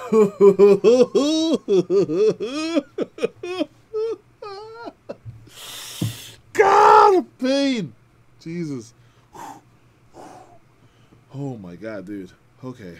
God, pain. Jesus. Oh my God, dude. Okay.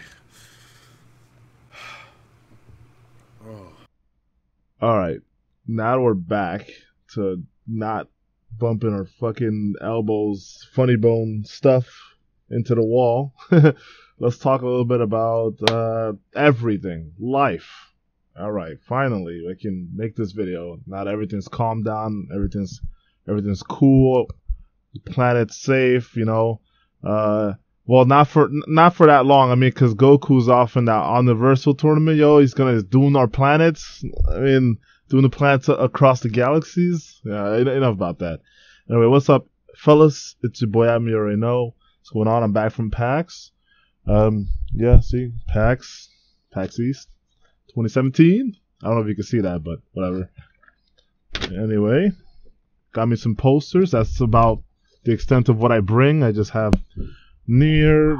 Oh. All right. Now we're back to not bumping our fucking elbows, funny bone stuff into the wall. Let's talk a little bit about everything, life. All right, finally, I can make this video. Not everything's calmed down. Everything's cool. The planet's safe. Well, not for that long. I mean, because Goku's off in that Omniversal tournament, yo. He's gonna doing our planets. I mean, doing the planets across the galaxies. Yeah, enough about that. Anyway, what's up, fellas? It's your boy Adam. You already know what's going on. I'm back from PAX. Yeah, see, PAX East, 2017. I don't know if you can see that, but whatever. Anyway, got me some posters. That's about the extent of what I bring. I just have Nier,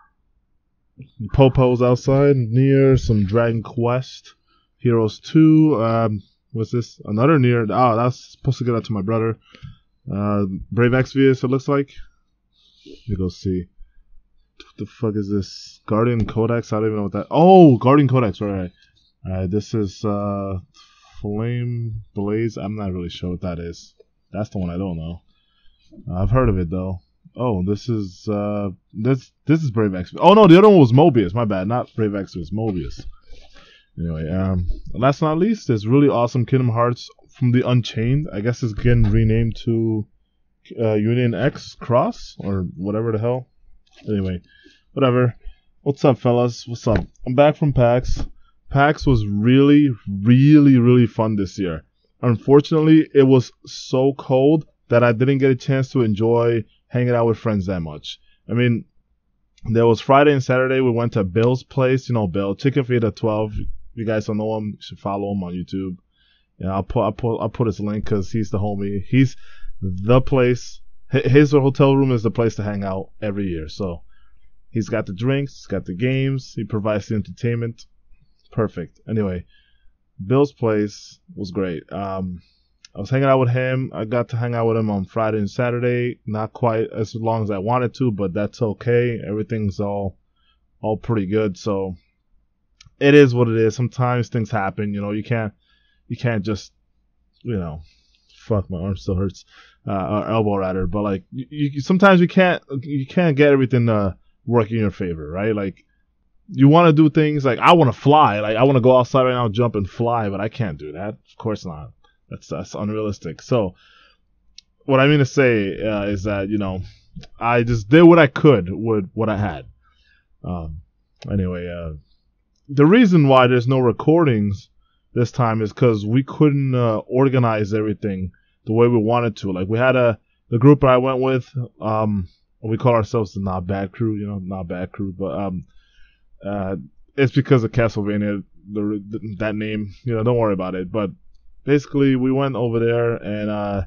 Popo's outside, Nier, some Dragon Quest, Heroes 2, what's this? Another Nier. Oh, that's supposed to get out to my brother. Brave Exvius, it looks like. Let me go see. What the fuck is this? Guardian Codex? I don't even know what that... Oh, Guardian Codex, right. Alright, this is, Flame Blaze. I'm not really sure what that is. That's the one I don't know. I've heard of it, though. Oh, this is, this is Brave Exvius. Oh, no, the other one was Mobius. My bad. Not Brave Exvius, Mobius. Anyway, last but not least, there's really awesome Kingdom Hearts from the Unchained. I guess it's getting renamed to Union X Cross, or whatever the hell. Anyway, whatever. What's up, fellas? What's up? I'm back from PAX. PAX was really, really, really fun this year. Unfortunately, it was so cold that I didn't get a chance to enjoy hanging out with friends that much. I mean, there was Friday and Saturday. We went to Bill's place. You know Bill, Chicken Feed at 12. If you guys don't know him, you should follow him on YouTube. Yeah, I'll put his link because he's the homie. He's the place. His hotel room is the place to hang out every year. So he's got the drinks, he's got the games, he provides the entertainment. Perfect. Anyway, Bill's place was great. I was hanging out with him. I got to hang out with him on Friday and Saturday. Not quite as long as I wanted to, but that's okay. Everything's all pretty good. So it is what it is. Sometimes things happen. You can't just, fuck, my arm still hurts. Or elbow rather, but like sometimes you can't get everything to work in your favor, right? Like you want to do things like I want to fly, like I want to go outside right now, jump and fly, but I can't do that. Of course not. That's unrealistic. So what I mean to say is that I just did what I could with what I had. Anyway, the reason why there's no recordings this time is because we couldn't organize everything the way we wanted to. Like we had the group that I went with, we call ourselves the Not Bad Crew, Not Bad Crew, but it's because of Castlevania, that name, don't worry about it. But basically we went over there and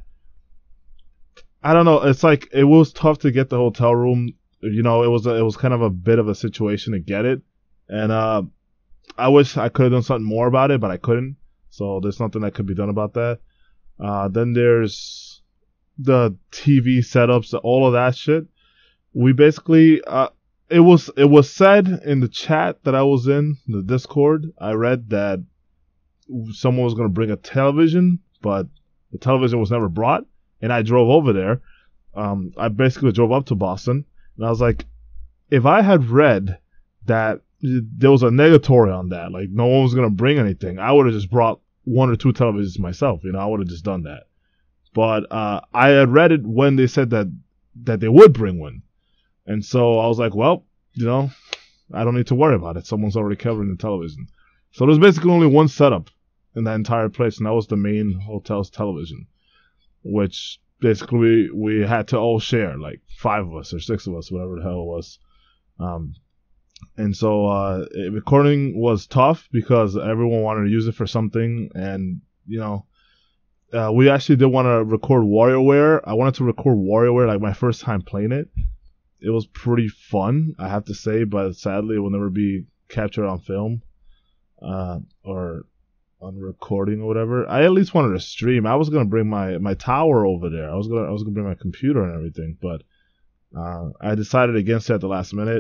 I don't know, it's like it was tough to get the hotel room. It was kind of a bit of a situation to get it, and I wish I could have done something more about it, but I couldn't. So there's nothing that could be done about that. Then there's the TV setups, all of that shit. We basically, it was said in the chat that I was in, the Discord, I read that someone was going to bring a television, but the television was never brought, and I drove over there. I basically drove up to Boston, and I was like, if I had read that there was a negatory on that, like no one was going to bring anything, I would have just brought 1 or 2 televisions myself. I would have just done that. But I had read it when they said that they would bring one. And so I was like, well, I don't need to worry about it. Someone's already covering the television. So there's basically only one setup in that entire place, and that was the main hotel's television, which basically we had to all share, like 5 of us or 6 of us, whatever the hell it was. And so recording was tough because everyone wanted to use it for something, and we actually did want to record WarioWare. I wanted to record WarioWare, like my first time playing it. It was pretty fun, I have to say, but sadly it will never be captured on film. or on recording or whatever. I at least wanted to stream. I was gonna bring my tower over there. I was gonna bring my computer and everything, but I decided against it at the last minute.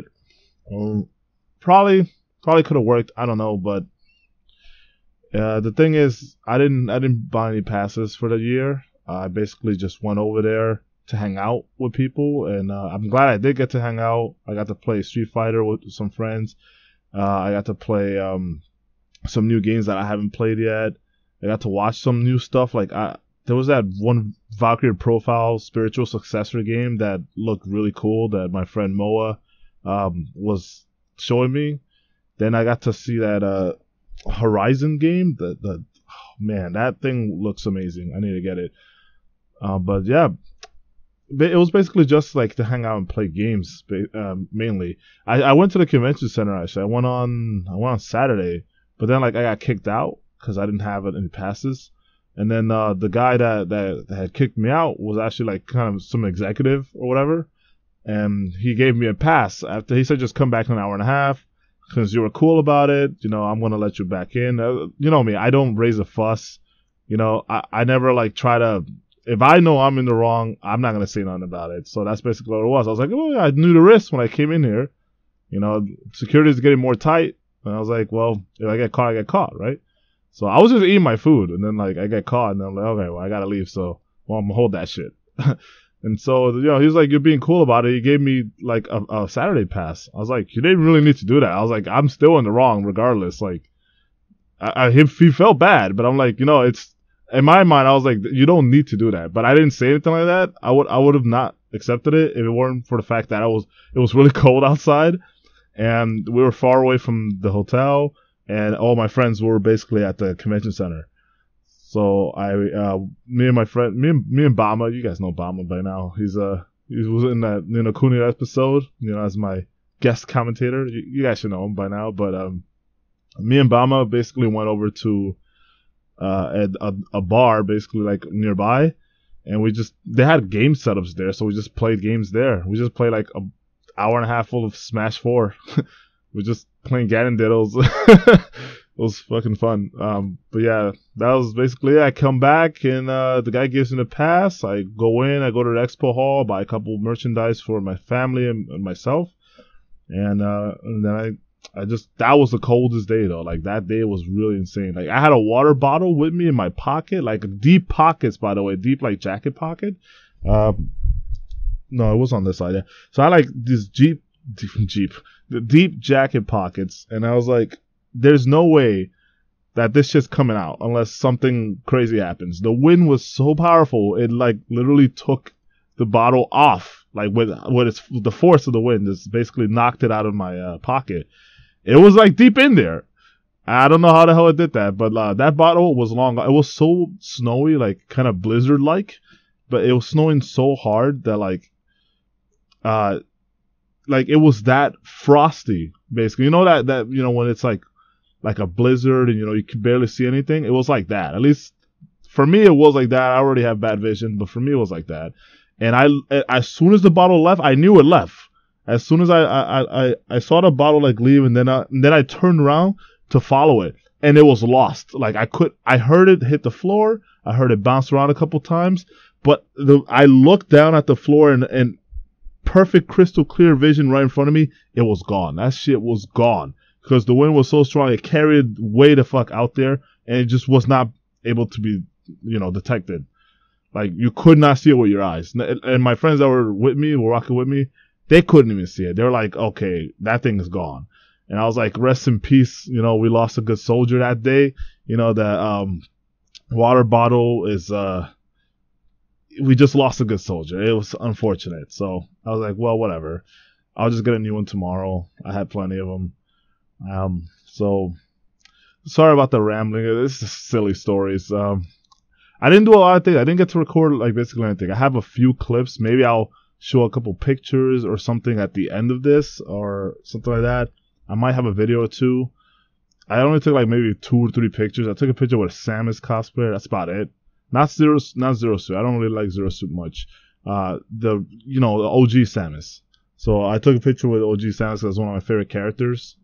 Probably could have worked. I don't know, but the thing is, I didn't buy any passes for the year. I basically just went over there to hang out with people, and I'm glad I did get to hang out. I got to play Street Fighter with some friends. I got to play some new games that I haven't played yet. I got to watch some new stuff. Like there was that one Valkyrie Profile spiritual successor game that looked really cool that my friend Moa was showing me. Then I got to see that Horizon game. Oh, man, that thing looks amazing. I need to get it. But yeah, it was basically just like to hang out and play games mainly. I went to the convention center actually. I went on Saturday, but then like I got kicked out because I didn't have any passes. And then the guy that had kicked me out was actually like kind of some executive or whatever, and he gave me a pass after he said just come back in an hour and a half because you were cool about it. I'm gonna let you back in. You know me, I don't raise a fuss. I never like try to. If I know I'm in the wrong, I'm not gonna say nothing about it. So that's basically what it was. I was like, oh, I knew the risk when I came in here. Security is getting more tight, and I was like, well, if I get caught, I get caught, right? So I was just eating my food, and then like I get caught, and then I'm like, okay, well I gotta leave, so I'm gonna hold that shit. And so he was like, you're being cool about it. He gave me like a Saturday pass. I was like, you didn't really need to do that. I was like, I'm still in the wrong regardless. Like, he felt bad, but I'm like, it's in my mind. I was like, you don't need to do that. But I didn't say anything like that. I would have not accepted it if it weren't for the fact that it was really cold outside, and we were far away from the hotel. And all my friends were basically at the convention center. So me and Bama, you guys know Bama by now. He was in that Nino Kuni episode, as my guest commentator. You guys should know him by now. But me and Bama basically went over to a bar basically like nearby, and they had game setups there, so we just played games there. We just played like an hour and a half full of Smash 4. We're just playing Ganondorf. It was fucking fun. But yeah, that was basically it. I come back and the guy gives me the pass. I go in, I go to the expo hall, buy a couple merchandise for my family and myself. And then that was the coldest day though. Like that day was really insane. Like I had a water bottle with me in my pocket, like deep pockets, by the way, deep like jacket pocket. No, it was on this side. Yeah. So I like this the deep jacket pockets, and I was like, there's no way that this shit's coming out unless something crazy happens. The wind was so powerful, it like literally took the bottle off, like with the force of the wind just basically knocked it out of my pocket. It was like deep in there. I don't know how the hell it did that, but that bottle was long. It was so snowy, like kind of blizzard like, but it was snowing so hard that like it was that frosty, basically. That when it's like a blizzard and you can barely see anything. It was like that. At least for me, it was like that. I already have bad vision, but for me, it was like that. And as soon as the bottle left, I knew it left. As soon as I saw the bottle like leave, and then I turned around to follow it, and it was lost. Like I heard it hit the floor. I heard it bounce around a couple times, but I looked down at the floor and perfect crystal clear vision right in front of me, it was gone. That shit was gone because the wind was so strong, it carried way the fuck out there, and it just was not able to be detected. Like you could not see it with your eyes. And my friends that were rocking with me, they couldn't even see it. They were like, okay, that thing is gone. And I was like, rest in peace. We lost a good soldier that day. That water bottle is we just lost a good soldier. It was unfortunate. So I was like, well, whatever. I'll just get a new one tomorrow. I had plenty of them. So sorry about the rambling. This is silly stories. I didn't do a lot of things. I didn't get to record like basically anything. I have a few clips. Maybe I'll show a couple pictures or something at the end of this or something like that. I might have a video or two. I only took like maybe 2 or 3 pictures. I took a picture with a Samus cosplayer. That's about it. Not Zero Suit. I don't really like Zero Suit much. The OG Samus. So I took a picture with OG Samus as one of my favorite characters.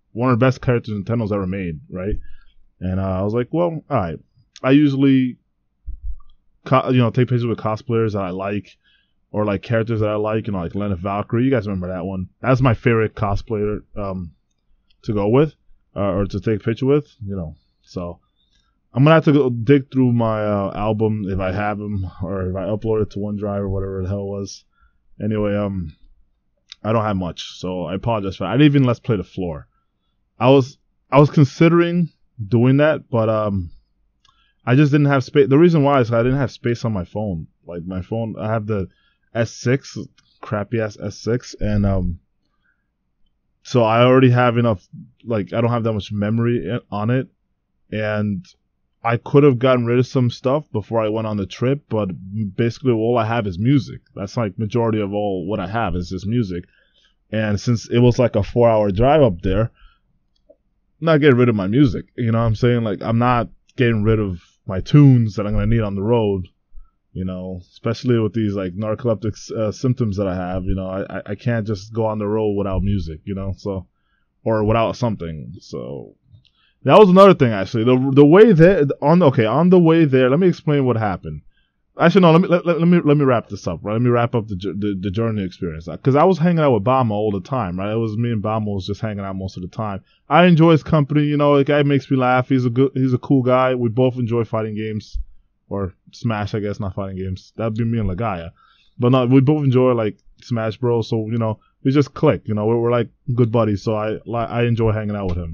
one of the best characters Nintendo's ever made, right? And I was like, well, all right. I usually, take pictures with cosplayers that I like, or like characters that I like, like Lena Valkyrie. You guys remember that one? That's my favorite cosplayer to go with, or to take a picture with, So I'm gonna have to go dig through my album if I have them, or if I upload it to OneDrive or whatever the hell it was. Anyway, I don't have much, so I apologize for that. I didn't even Let's Play the floor. I was considering doing that, but I just didn't have space. The reason why is I didn't have space on my phone. Like my phone, I have the S6, crappy ass S6, and so I already have enough. Like I don't have that much memory on it, and I could have gotten rid of some stuff before I went on the trip, but basically all I have is music. That's like majority of all what I have is just music. And since it was like a 4-hour drive up there, I'm not getting rid of my music. You know what I'm saying? Like I'm not getting rid of my tunes that I'm going to need on the road, especially with these like narcoleptic symptoms that I have. I can't just go on the road without music, so, or without something. So that was another thing, actually. The way there on the way there, let me explain what happened. Actually, no. Let me wrap this up. Right, let me wrap up the journey experience, because I was hanging out with Bama all the time. Right, it was me and Bama was just hanging out most of the time. I enjoy his company. The guy makes me laugh. He's a cool guy. We both enjoy fighting games, or Smash, I guess, not fighting games. That'd be me and Lagaya. But no, we both enjoy like Smash Bros. So we just click. We're like good buddies. So I enjoy hanging out with him.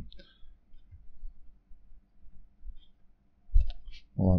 Hold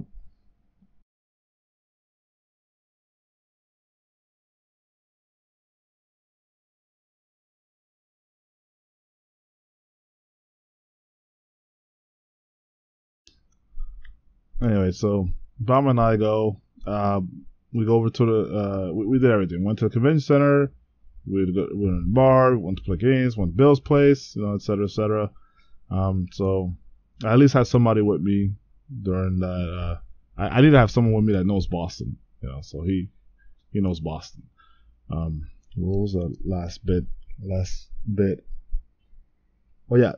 on. Anyway, so Bama and I go. We go over to the. We did everything. Went to the convention center. We went to the bar. Went to play games. Went to Bill's place. Et cetera, et cetera. So I at least had somebody with me during that. I need to have someone with me that knows Boston. So he knows Boston. What was the last bit? Oh yeah.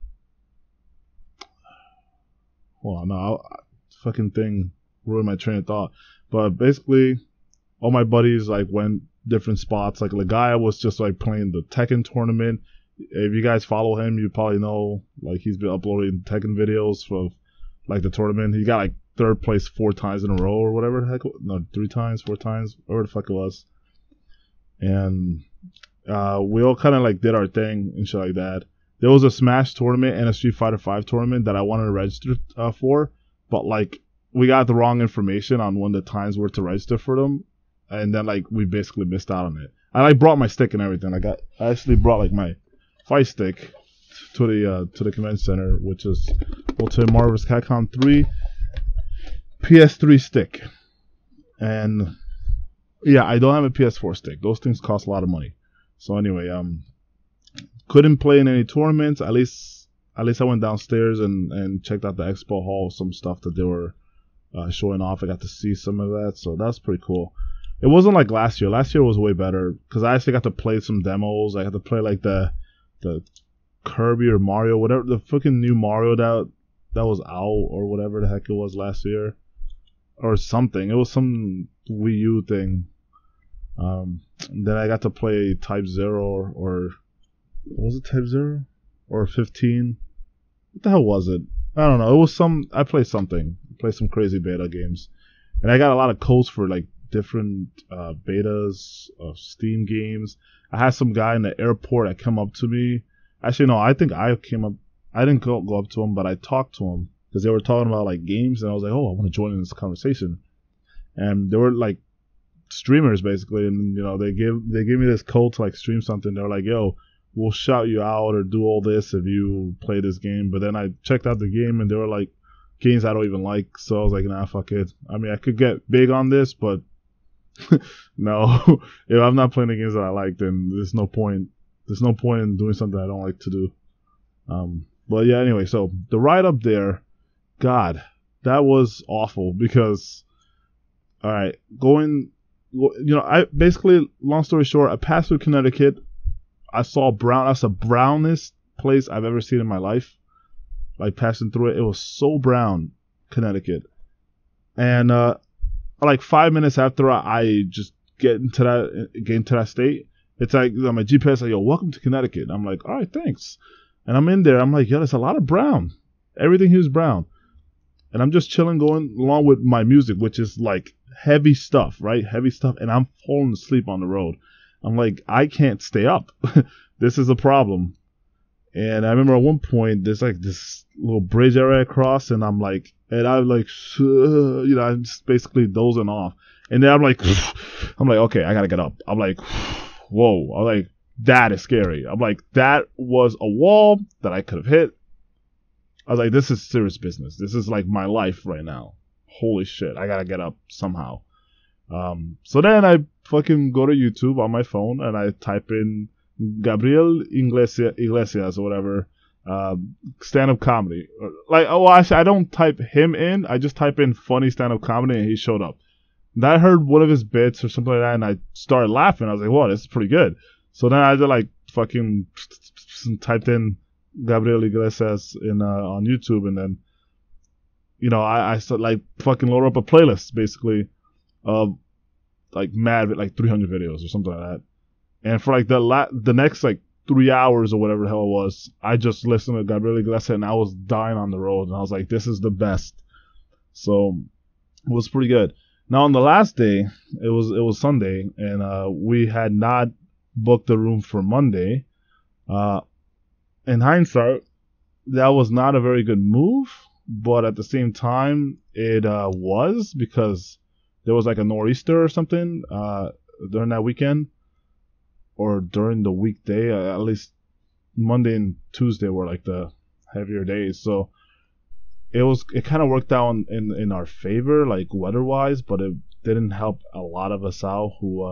Hold on, no, fucking thing ruined my train of thought. But basically, all my buddies like went different spots. Like Lagaya was just like playing the Tekken tournament. If you guys follow him, you probably know like he's been uploading Tekken videos for like the tournament. He got like third place 4 times in a row or whatever the heck. No, 3 times, 4 times, whatever the fuck it was. And we all kind of like did our thing and shit like that. There was a Smash tournament and a Street Fighter V tournament that I wanted to register for, but like we got the wrong information on when the times were to register for them, and then like we basically missed out on it. I like brought my stick and everything. I actually brought like my fight stick to the convention center, which is Ultimate Marvel vs. Capcom 3 PS3 stick, and yeah, I don't have a PS4 stick. Those things cost a lot of money. So anyway, couldn't play in any tournaments. At least I went downstairs and checked out the expo hall, some stuff that they were showing off. I got to see some of that, so that's pretty cool. It wasn't like last year. Last year was way better because I actually got to play some demos. I got to play like the Kirby or Mario, whatever the fucking new Mario that was out or whatever the heck it was last year or something. It was some Wii U thing. Then I got to play Type 0 or was it Type 0 or 15? What the hell was it? I don't know. It was I played something. I played some crazy beta games, and I got a lot of codes for like different betas of Steam games. I had some guy in the airport that came up to me. Actually, no, I think I came up. I didn't go up to him, but I talked to him because they were talking about like games, and I was like, oh, I want to join in this conversation. And they were like streamers basically, and they gave me this code to like stream something. They were like, yo, we'll shout you out or do all this if you play this game. But then I checked out the game and they were like games I don't even like. So I was like, nah, fuck it. I mean, I could get big on this, but no, if I'm not playing the games that I like, then there's no point. There's no point in doing something I don't like to do. But yeah, anyway, so the ride up there, God, that was awful because, all right, I basically, long story short, I passed through Connecticut. I saw that's the brownest place I've ever seen in my life. Like passing through it, it was so brown, Connecticut. And like 5 minutes after I just get into that state, it's like my GPS like, yo, welcome to Connecticut. I'm like, all right, thanks. And I'm in there. I'm like, yo, there's a lot of brown. Everything here is brown. And I'm just chilling, going along with my music, which is like heavy stuff, right? Heavy stuff. And I'm falling asleep on the road. I'm like, I can't stay up. This is a problem. And I remember at one point, there's like this little bridge area across, and I'm like, I'm just basically dozing off. And then I'm like, okay, I gotta get up. I'm like, whoa. I'm like, that is scary. I'm like, that was a wall that I could have hit. I was like, this is serious business. This is like my life right now. Holy shit, I gotta get up somehow. So then I fucking go to YouTube on my phone, and I type in Gabriel Iglesias or whatever, stand-up comedy. Like, actually, I don't type him in. I just type in funny stand-up comedy, and he showed up. And I heard one of his bits or something like that, and I started laughing. I was like, "Whoa, this is pretty good." So then I just like fucking typed in Gabriel Iglesias on YouTube, and then I started like fucking load up a playlist basically of like mad like 300 videos or something like that. And for like the next like 3 hours or whatever the hell it was, I just listened to Gabriel Iglesias, and I was dying on the road, and I was like, this is the best. So it was pretty good. Now on the last day, it was Sunday, and we had not booked the room for Monday. In hindsight, that was not a very good move, but at the same time, it was, because there was like a nor'easter or something during that weekend. Or during the weekday, at least Monday and Tuesday were like the heavier days. So it kind of worked out in our favor, like weather-wise, but it didn't help a lot of us out who,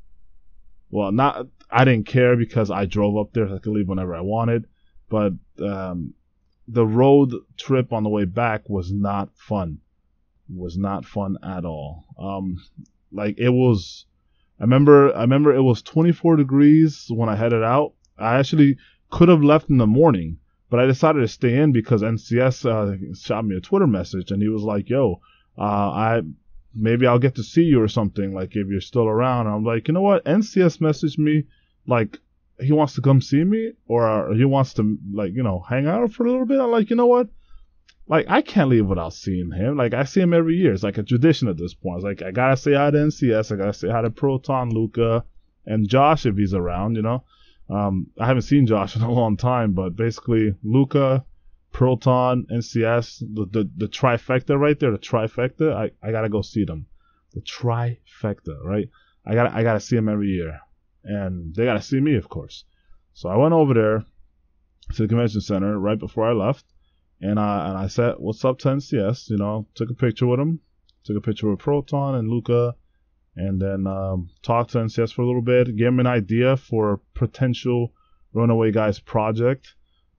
I didn't care because I drove up there, so I could leave whenever I wanted. But the road trip on the way back was not fun. Was not fun at all. Like it was... I remember it was 24 degrees when I headed out. I actually could have left in the morning, but I decided to stay in because NCS shot me a Twitter message, and he was like, yo, maybe I'll get to see you or something, like if you're still around. And I'm like, you know what? NCS messaged me like he wants to come see me, or he wants to like, hang out for a little bit. I'm like, you know what? Like, I can't leave without seeing him. Like, I see him every year. It's like a tradition at this point. It's like, I gotta say hi to NCS. I gotta say hi to Proton, Luca, and Josh if he's around, I haven't seen Josh in a long time, but basically, Luca, Proton, NCS, the trifecta right there, the trifecta, I gotta go see them. The trifecta, right? I gotta see them every year. And they gotta see me, of course. So I went over there to the convention center right before I left. And I said, what's up to NCS? Took a picture with him. Took a picture with Proton and Luca. And then talked to NCS for a little bit. Gave him an idea for a potential Runaway Guys project.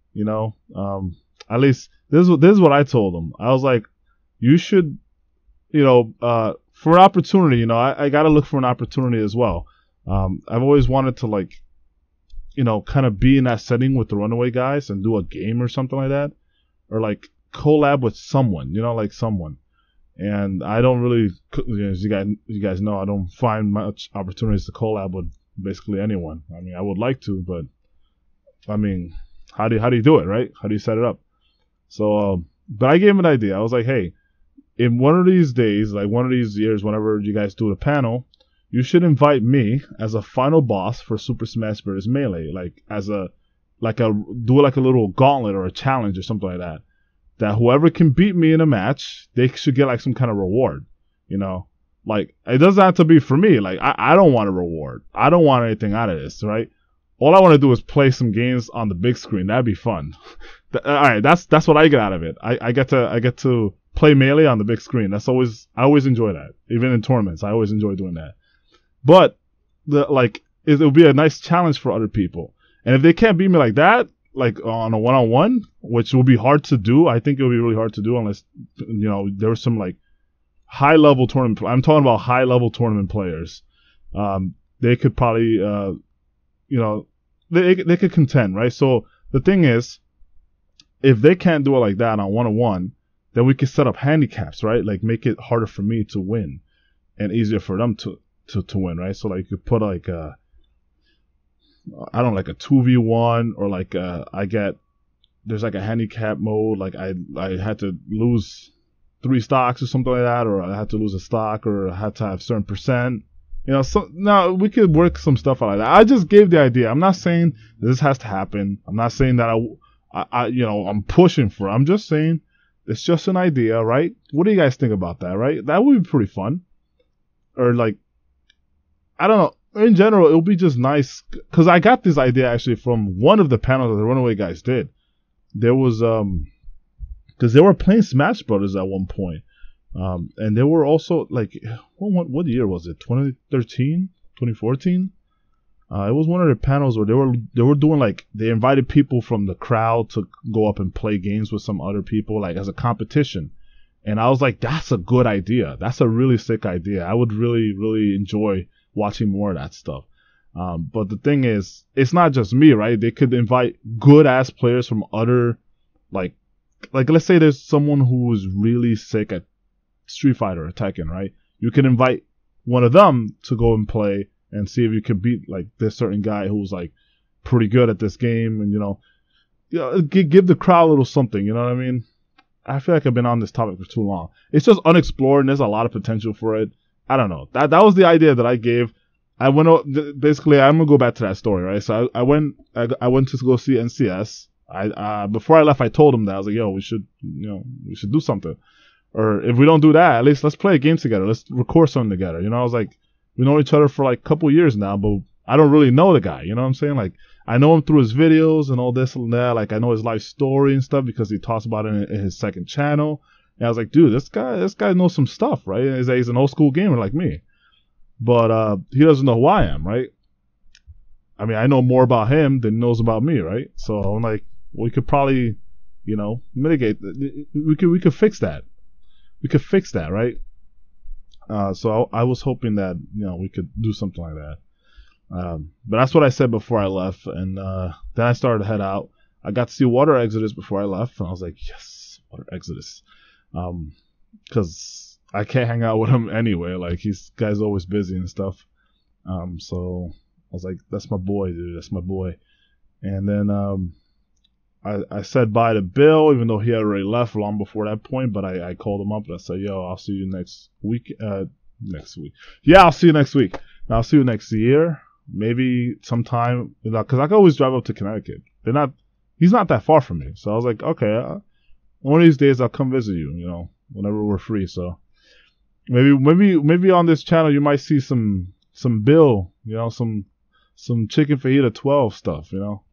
At least this is what I told him. I was like, you should, for an opportunity, I got to look for an opportunity as well. I've always wanted to like, kind of be in that setting with the Runaway Guys and do a game or something like that. Or like collab with someone, like someone. And I don't really, as you guys know, I don't find much opportunities to collab with basically anyone. I mean, I would like to, but I mean, how do you do it, right? How do you set it up? So, but I gave him an idea. I was like, hey, in one of these days, like one of these years, whenever you guys do the panel, you should invite me as a final boss for Super Smash Bros. Melee, do like a little gauntlet or a challenge or something like that. That whoever can beat me in a match, they should get like some kind of reward. Like it doesn't have to be for me. Like I don't want a reward. I don't want anything out of this, right? All I want to do is play some games on the big screen. That'd be fun. All right, that's what I get out of it. I get to play Melee on the big screen. I always enjoy that. Even in tournaments, I always enjoy doing that. But it'll be a nice challenge for other people. And if they can't beat me like that, like on a one-on-one, which will be hard to do, I think it'll be really hard to do unless, there's some like high-level tournament. I'm talking about high-level tournament players. They could probably, they could contend, right? So the thing is, if they can't do it like that on 1-on-1, then we can set up handicaps, right? Like make it harder for me to win and easier for them to win, right? So like you put like a, I don't know, like a 2v1, or like there's like a handicap mode, like I had to lose 3 stocks or something like that, or I had to lose a stock, or I had to have certain percent. So now we could work some stuff out like that. I just gave the idea. I'm not saying this has to happen. I'm not saying that I'm pushing for it. I'm just saying it's just an idea, right? What do you guys think about that, right? That would be pretty fun. Or like, I don't know. In general, it would be just nice, because I got this idea actually from one of the panels that the Runaway guys did. There was because they were playing Smash Brothers at one point. And they were also like, what year was it? 2013, 2014. It was one of the panels where they were doing like, they invited people from the crowd to go up and play games with some other people, like as a competition. And I was like, that's a good idea. That's a really sick idea. I would really, really enjoy watching more of that stuff. But the thing is, it's not just me, right? They could invite good ass players from other, like let's say there's someone who is really sick at Street Fighter or Tekken, right? You can invite one of them to go and play and see if you can beat like this certain guy who's like pretty good at this game, and give the crowd a little something. You know what I mean? I feel like I've been on this topic for too long. It's just unexplored, and there's a lot of potential for it. I don't know. That was the idea that I gave. I went basically. I'm gonna go back to that story, right? So I went to go see NCS. Before I left, I told him that I was like, "Yo, we should do something." Or if we don't do that, at least let's play a game together. Let's record something together. I was like, we know each other for like a couple years now, but I don't really know the guy. You know what I'm saying? Like, I know him through his videos and all this and that. Like, I know his life story and stuff because he talks about it in his second channel. And I was like, dude, this guy knows some stuff, right? He's an old school gamer like me. But he doesn't know who I am, right? I mean, I know more about him than he knows about me, right? So I'm like, we could probably, mitigate. We could fix that. We could fix that, right? So I was hoping that we could do something like that. But that's what I said before I left, and then I started to head out. I got to see Water Exodus before I left, and I was like, yes, Water Exodus, because I can't hang out with him anyway. Like, guy's always busy and stuff. So I was like, that's my boy, dude. That's my boy. And then I said bye to Bill, even though he had already left long before that point. But I called him up and I said, yo, I'll see you next week. Next week. Yeah, I'll see you next week. And I'll see you next year. Maybe sometime. Because I can always drive up to Connecticut. He's not that far from me. So I was like, okay, one of these days I'll come visit you, whenever we're free. So maybe on this channel you might see some Bill, some chicken fajita 12 stuff,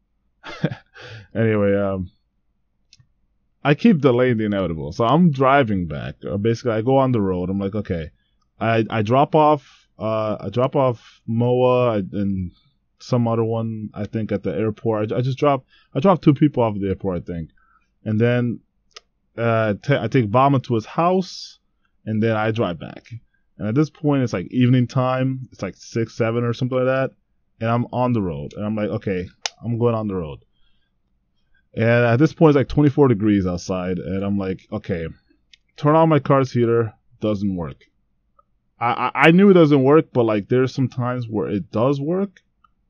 Anyway, I keep delaying the inevitable. So I'm driving back. Basically, I go on the road. I'm like, okay, I drop off Moa and some other one, I think, at the airport. I drop 2 people off at the airport, I think, and then I take Bama to his house, and then I drive back. And at this point, it's like evening time. It's like 6, 7 or something like that, and I'm on the road. And I'm like, okay, I'm going on the road. And at this point, it's like 24 degrees outside, and I'm like, okay, turn on my car's heater. Doesn't work. I knew it doesn't work, but like there's some times where it does work.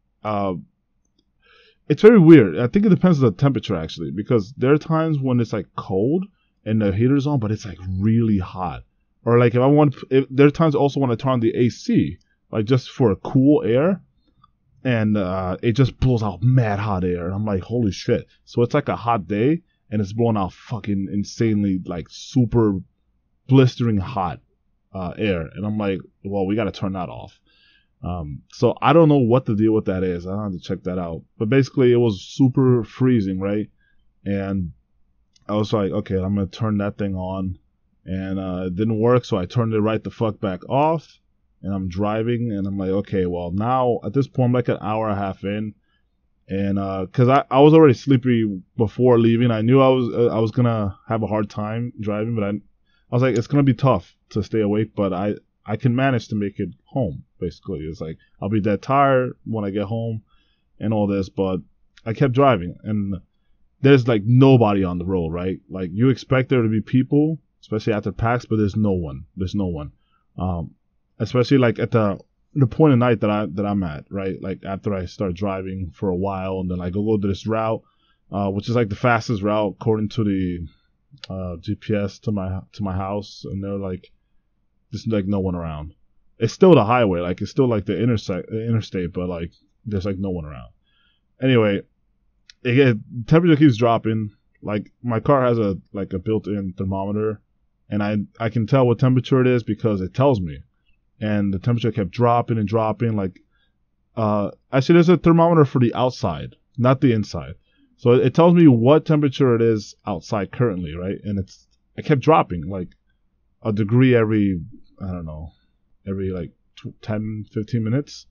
It's very weird. I think it depends on the temperature actually, because there are times when it's like cold and the heater's on, but it's like really hot. Or like there are times also when I turn on the AC, like just for cool air. And it just blows out mad hot air. And I'm like, holy shit. So it's like a hot day, and it's blowing out fucking insanely, like, super blistering hot air. And I'm like, well, we got to turn that off. So I don't know what the deal with that is. I have to check that out. But basically, it was super freezing, right? And I was like, okay, I'm going to turn that thing on. And it didn't work, so I turned it right the fuck back off. And I'm driving, and I'm like, okay, well, now, at this point, I'm like an hour and a half in, and, cause I was already sleepy before leaving. I knew I was gonna have a hard time driving, but I was like, it's gonna be tough to stay awake, but I can manage to make it home, basically. It's like, I'll be dead tired when I get home, and all this, but I kept driving, and there's like nobody on the road, right? Like you expect there to be people, especially after PAX, but there's no one. There's no one. Especially like at the point of night that I'm at, right? Like after I start driving for a while, and then I go to this route, which is like the fastest route according to the GPS to my house, and they're like, there's like no one around. It's still the highway, like it's still like the interstate, but like there's like no one around. Anyway, temperature keeps dropping. Like my car has a built-in thermometer, and I can tell what temperature it is because it tells me. And the temperature kept dropping and dropping. Like, actually, there's a thermometer for the outside, not the inside. So it tells me what temperature it is outside currently, right? And it kept dropping like a degree every, I don't know, every like 10, 15 minutes.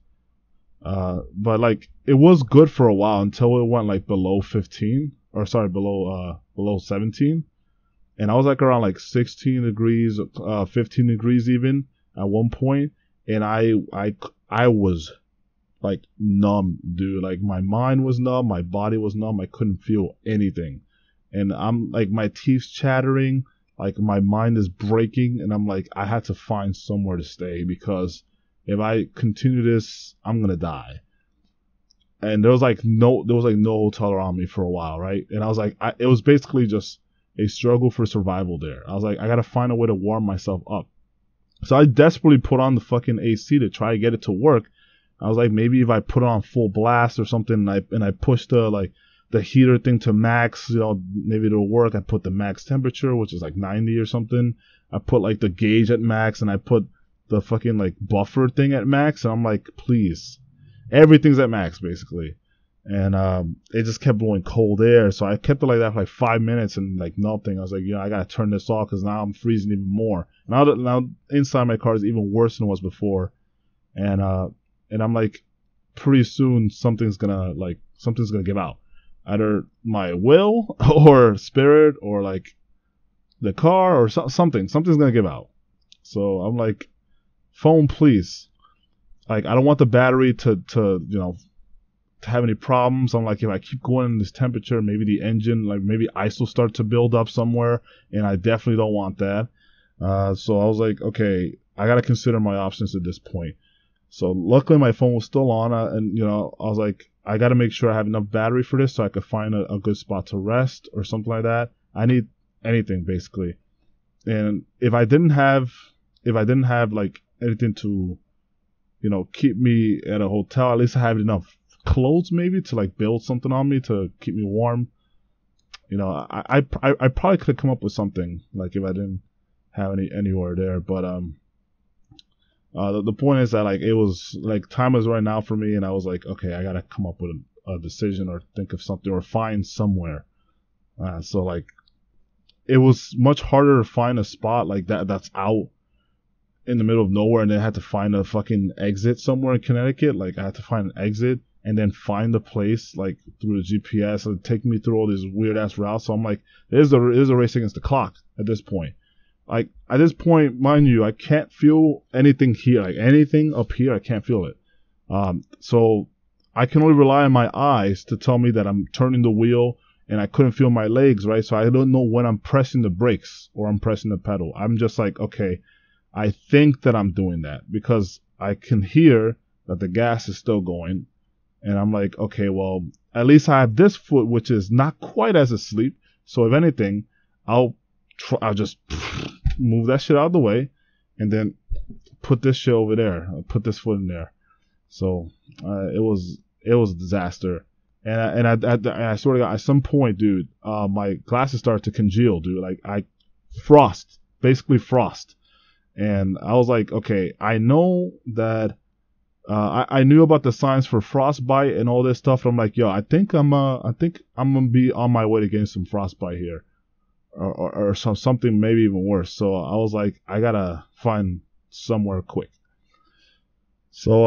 But like it was good for a while until it went like below 15, or sorry, below 17. And I was like around like 16 degrees, 15 degrees even at one point, and I was like numb, dude. Like my mind was numb, my body was numb. I couldn't feel anything, and I'm like my teeth chattering, like my mind is breaking, and I'm like I had to find somewhere to stay because if I continue this, I'm gonna die. And there was like no hotel around me for a while, right? And I was like, it was basically just a struggle for survival there. I was like, I gotta find a way to warm myself up. So I desperately put on the fucking AC to try to get it to work. I was like, maybe if I put it on full blast or something, and I push the heater thing to max, maybe it'll work. I put the max temperature, which is like 90 or something. I put like the gauge at max, and I put the fucking like buffer thing at max, and I'm like, please, everything's at max basically. And it just kept blowing cold air, so I kept it like that for like 5 minutes and like nothing. I was like, I gotta turn this off because now I'm freezing even more. Now inside my car is even worse than it was before, and I'm like, pretty soon something's gonna give out, either my will or spirit or like the car or something's gonna give out. So I'm like, phone please, like I don't want the battery to have any problems. I'm like, if I keep going in this temperature, maybe the engine, like maybe ice will start to build up somewhere, and I definitely don't want that. So I was like, okay, I gotta consider my options at this point. So luckily my phone was still on, and I was like, I gotta make sure I have enough battery for this so I could find a good spot to rest or something like that. I need anything basically, and if I didn't have like anything to, keep me at a hotel, at least I have enough clothes maybe to like build something on me to keep me warm. I probably could come up with something like if I didn't have anywhere there, but the point is that like it was like time was right now for me, and I was like, okay, I gotta come up with a decision or think of something or find somewhere. So like it was much harder to find a spot like that's out in the middle of nowhere, and then I had to find a fucking exit somewhere in Connecticut. Like I had to find an exit and then find the place like through the GPS and take me through all these weird ass routes. So I'm like, it is a race against the clock at this point. Like at this point, mind you, I can't feel anything here. Like anything up here, I can't feel it. So I can only rely on my eyes to tell me that I'm turning the wheel, and I couldn't feel my legs, right? So I don't know when I'm pressing the brakes or I'm pressing the pedal. I'm just like, okay, I think that I'm doing that because I can hear that the gas is still going. And I'm like, okay, well, at least I have this foot, which is not quite as asleep. So if anything, I'll just move that shit out of the way and then put this shit over there. I'll put this foot in there. So it was a disaster. And I swear to God, at some point, dude, my glasses started to congeal, dude. Like basically frost. And I was like, okay, I know that. I knew about the signs for frostbite and all this stuff. I'm like, I think I'm gonna be on my way to getting some frostbite here, or something maybe even worse. So I was like, I gotta find somewhere quick. So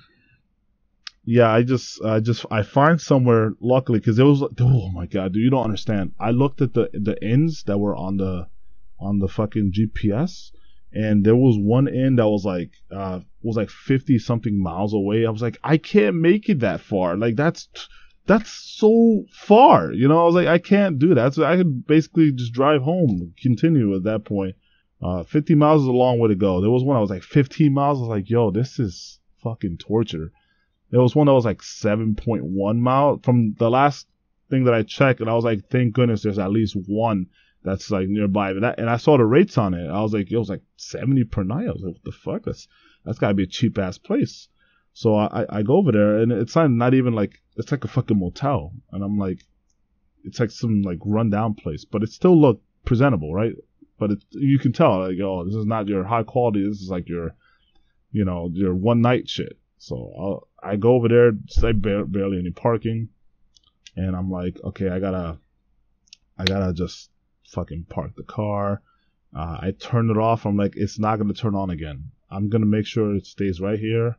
I find somewhere luckily because it was like, oh my God, dude, you don't understand. I looked at the inns that were on the fucking GPS. And there was one inn that was like 50 something miles away. I was like, I can't make it that far. Like that's that's so far. You know, I was like, I can't do that. So I could basically just drive home, continue at that point. 50 miles is a long way to go. There was one I was like 15 miles. I was like, yo, this is fucking torture. There was one that was like 7.1 mile from the last thing that I checked, and I was like, thank goodness there's at least one that's like nearby. And I saw the rates on it. I was like, it was like 70 per night. I was like, what the fuck? That's gotta be a cheap ass place. So I go over there, and it's not even like, it's like a fucking motel, and I'm like, it's like some like rundown place, but it still looked presentable, right? But you can tell, like, oh, this is not your high quality. This is like your, you know, your one night shit. So I go over there. It's like barely any parking, and I'm like, okay, I gotta just fucking park the car. I turn it off. I'm like, it's not gonna turn on again. I'm gonna make sure it stays right here.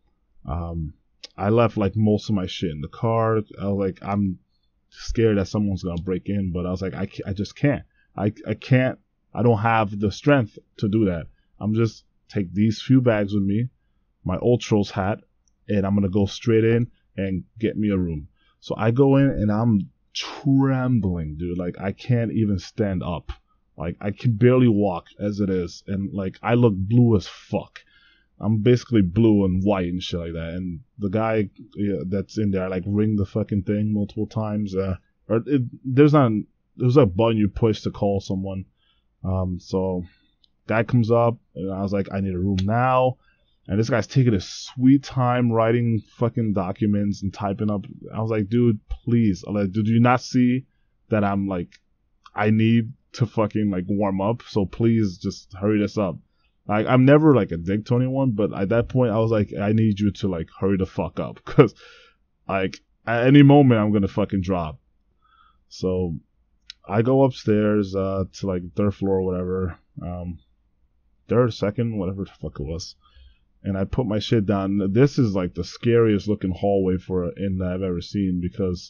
I left like most of my shit in the car. I was like, I'm scared that someone's gonna break in, but I was like, I just can't. I can't. I don't have the strength to do that. I'm just take these few bags with me, my Ultros hat, and I'm gonna go straight in and get me a room. So I go in and I'm trembling, dude. Like I can't even stand up. Like I can barely walk as it is, and like I look blue as fuck. I'm basically blue and white and shit like that. And the guy that's in there, like, ring the fucking thing multiple times. There's a button you push to call someone. So guy comes up, and I was like, I need a room now. And this guy's taking his sweet time writing fucking documents and typing up. I was like, dude, please. I'm like, did you not see that I'm like, I need to fucking like warm up? So please just hurry this up. Like, I'm never like a dick to anyone, but at that point I was like, I need you to like hurry the fuck up, because like at any moment I'm gonna fucking drop. So I go upstairs to like third floor or whatever, third, second, whatever the fuck it was, and I put my shit down. This is like the scariest looking hallway for an inn that I've ever seen, because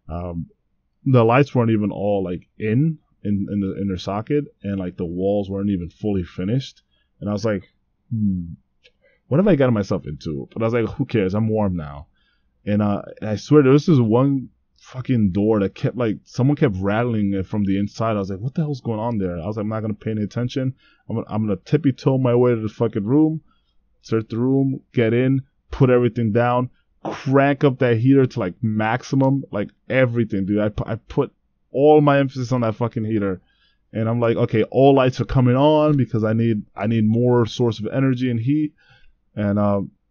the lights weren't even all like in their socket, and like the walls weren't even fully finished. And I was like, what have I gotten myself into? But I was like, who cares? I'm warm now. And I swear there was this one fucking door that kept like, someone kept rattling it from the inside. I was like, what the hell's going on there? I was like, I'm not going to pay any attention. I'm going to tippy toe my way to the fucking room, search the room, get in, put everything down, crank up that heater to like maximum, like everything, dude. I put all my emphasis on that fucking heater. And I'm like, okay, all lights are coming on because I need more source of energy and heat. And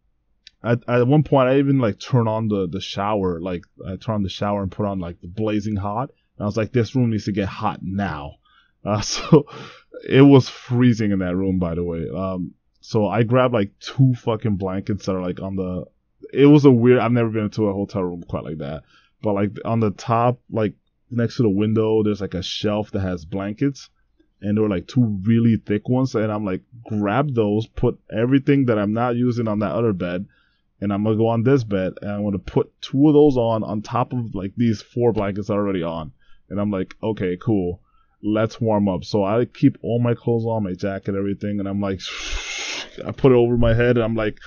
at one point, I even like turn on the shower. Like I turn on the shower and put on like the blazing hot. And I was like, this room needs to get hot now. So it was freezing in that room, by the way. So I grabbed like 2 fucking blankets that are like on the. It was a weird. I've never been into a hotel room quite like that. But like on the top, like, next to the window, there's like a shelf that has blankets, and there were like 2 really thick ones, and I'm like, grab those, put everything that I'm not using on that other bed, and I'm gonna go on this bed, and I'm gonna put 2 of those on top of like these 4 blankets already on. And I'm like, okay, cool, let's warm up. So I keep all my clothes on, my jacket, everything, and I'm like, I put it over my head, and I'm like,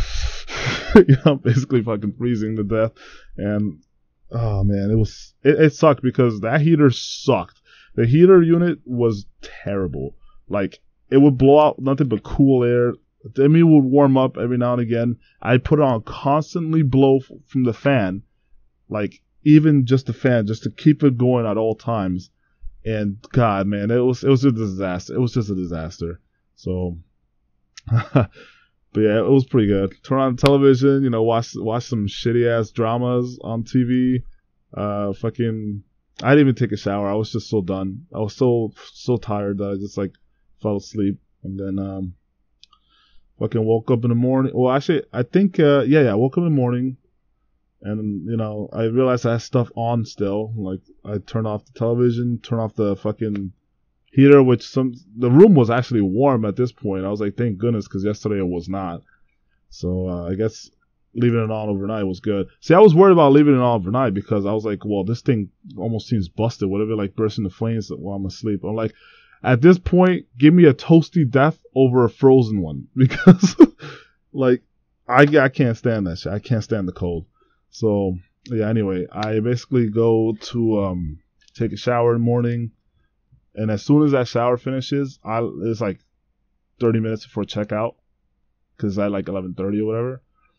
you know, basically fucking freezing to death. And oh man, it sucked because that heater sucked. The heater unit was terrible. Like, it would blow out nothing but cool air. Then it would warm up every now and again. I'd put it on constantly blow from the fan. Like, even just the fan, just to keep it going at all times. And God, man, it was a disaster. It was just a disaster. So, but yeah, it was pretty good. Turn on television, you know, watch some shitty ass dramas on TV. Fucking, I didn't even take a shower. I was just so done. I was so tired that I just like fell asleep. And then fucking woke up in the morning. Well, actually, I think I woke up in the morning, and you know, I realized I had stuff on still. Like, I turned off the television, turned off the fucking heater, which the room was actually warm at this point. I was like, thank goodness, because yesterday it was not. So I guess leaving it on overnight was good. See, I was worried about leaving it on overnight because I was like, well, this thing almost seems busted. What if it like bursts into flames while I'm asleep? I'm like, at this point, give me a toasty death over a frozen one, because like I can't stand that shit. I can't stand the cold. So yeah. Anyway, I basically go to take a shower in the morning, and as soon as that shower finishes, it's like 30 minutes before checkout because I like 11:30 or whatever.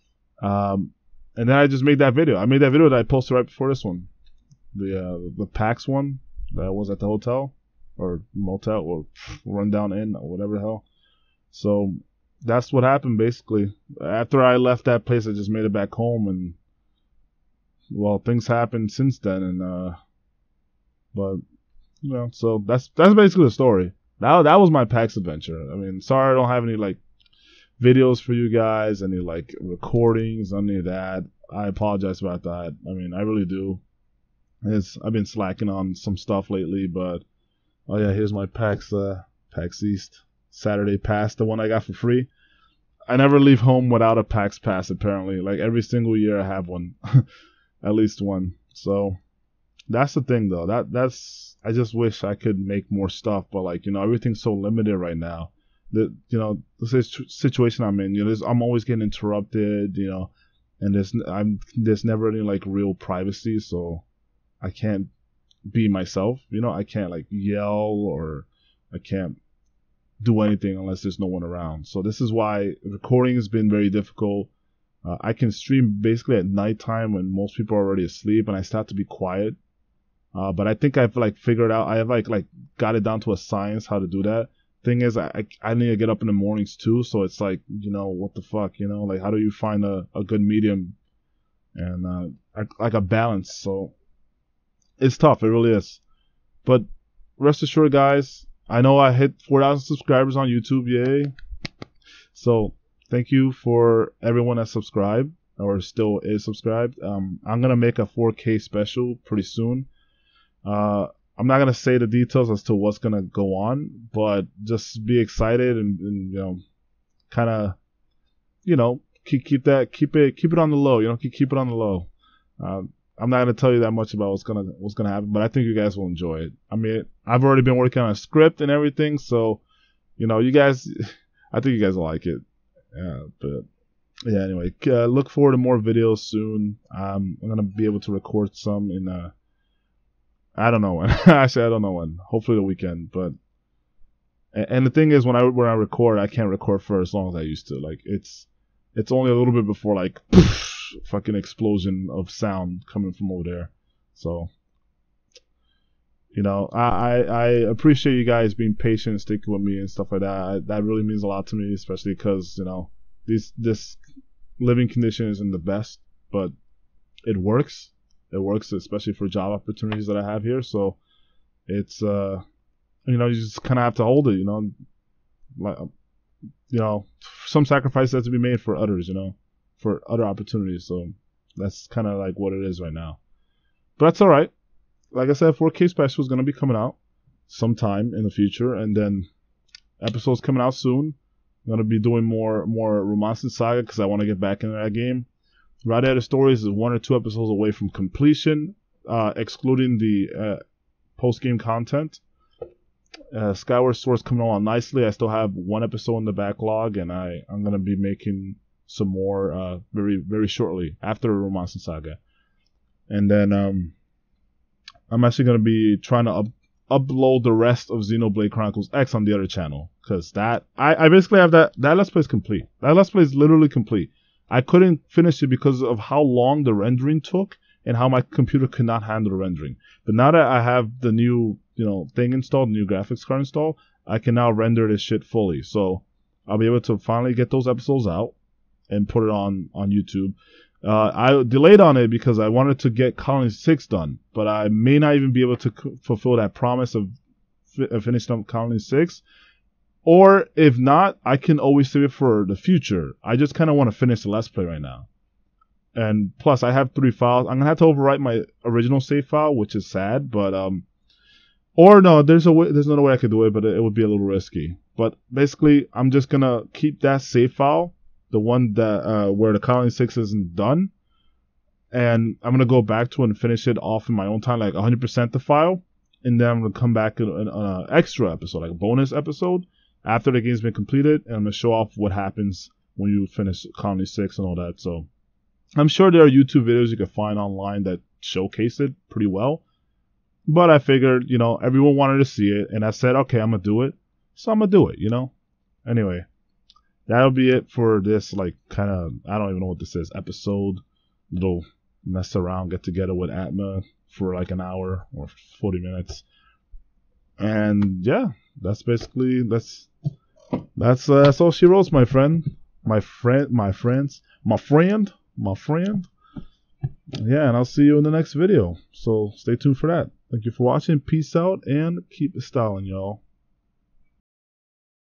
And then I just made that video. I made that video that I posted right before this one, the PAX one that was at the hotel or motel or rundown inn or whatever the hell. So that's what happened basically. After I left that place, I just made it back home, and well, things happened since then. And but so that's basically the story. That was my PAX adventure. I mean, sorry I don't have any like videos for you guys, any like recordings, any of that. I apologize about that. I mean, I really do. I've been slacking on some stuff lately, but oh yeah, here's my PAX East Saturday pass, the one I got for free. I never leave home without a PAX pass apparently. Like every single year I have one, at least one. So that's the thing though. That's I just wish I could make more stuff, but like everything's so limited right now. The situation I'm in, I'm always getting interrupted, and there's never any like real privacy, so I can't be myself, I can't like yell or I can't do anything unless there's no one around. So this is why recording has been very difficult. I can stream basically at nighttime when most people are already asleep, and I start to be quiet. But I think I've like figured out, I have like got it down to a science how to do that. Thing is, I need to get up in the mornings too, so it's like, what the fuck, like how do you find a good medium and like a balance? So it's tough, it really is. But rest assured, guys, I know I hit 4,000 subscribers on YouTube, yay! So thank you for everyone that subscribed or still is subscribed. I'm gonna make a 4K special pretty soon. I'm not gonna say the details as to what's gonna go on, but just be excited and kind of keep it on the low. Keep it on the low. I'm not gonna tell you that much about what's gonna happen, but I think you guys will enjoy it. I mean, I've already been working on a script and everything, so you guys, I think you guys will like it. But yeah, anyway, look forward to more videos soon. I'm gonna be able to record some in I don't know when. Actually, I don't know when. Hopefully the weekend. But and the thing is, when I record, I can't record for as long as I used to. Like it's only a little bit before like fucking explosion of sound coming from over there. So I appreciate you guys being patient, and sticking with me and stuff like that. That really means a lot to me, especially because this living condition isn't the best, but it works. It works, especially for job opportunities that I have here. So it's you just kind of have to hold it. Like some sacrifices have to be made for others. For other opportunities. So that's kind of like what it is right now. But that's all right. Like I said, 4K special is going to be coming out sometime in the future, and then episodes coming out soon. I'm going to be doing more Romancing Saga because I want to get back into that game. Ride Stories is 1 or 2 episodes away from completion, excluding the post-game content. Skyward Sword's coming along nicely. I still have 1 episode in the backlog, and I'm going to be making some more very, very shortly after Romancing Saga. And then I'm actually going to be trying to upload the rest of Xenoblade Chronicles X on the other channel, because that I basically have that Let's Play is complete. That Let's Play is literally complete. I couldn't finish it because of how long the rendering took and how my computer could not handle the rendering. But now that I have the new thing installed, the new graphics card installed, I can now render this shit fully. So I'll be able to finally get those episodes out and put it on YouTube. I delayed on it because I wanted to get Colony 6 done, but I may not even be able to fulfill that promise of finishing up Colony 6. Or if not, I can always save it for the future. I just kind of want to finish the Let's Play right now. And plus, I have 3 files. I'm going to have to overwrite my original save file, which is sad, but or no, there's another way I could do it, but it would be a little risky. But basically, I'm just going to keep that save file, the one that where the Colony 6 isn't done, and I'm going to go back to it and finish it off in my own time, like 100% the file, and then I'm going to come back on an extra episode, like a bonus episode, after the game's been completed, and I'm going to show off what happens when you finish Colony 6 and all that. So I'm sure there are YouTube videos you can find online that showcase it pretty well. But I figured, everyone wanted to see it, and I said, okay, I'm gonna do it, so I'm gonna do it. Anyway, that'll be it for this, like, kind of, I don't even know what this is, episode, little mess around, get together with Atma for like an hour or 40 minutes. And yeah, that's basically, that's all she wrote, my friend. My friend. Yeah, and I'll see you in the next video. So stay tuned for that. Thank you for watching. Peace out and keep it styling, y'all.